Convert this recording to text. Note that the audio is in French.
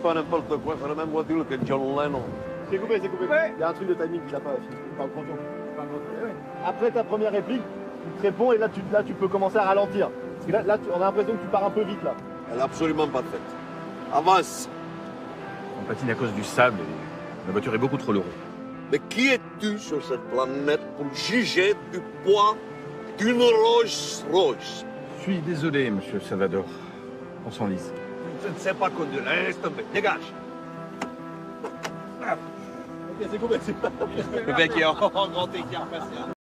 pas n'importe quoi, c'est la même voiture que John Lennon. C'est coupé, c'est coupé. Ouais. Il y a un truc de timing qu'il a pas. Après ta première réplique, tu te réponds et là tu peux commencer à ralentir. Parce que là on a l'impression que tu pars un peu vite là. Elle est absolument pas faite. Avance. On patine à cause du sable et la voiture est beaucoup trop lourde. Mais qui es-tu sur cette planète pour juger du poids d'une Rolls-Royce? Je suis désolé, monsieur Salvador. On s'enlise. Je ne sais pas conduire, laisse tomber, dégage. Ok, c'est coupé. Le mec est en grand écart patient.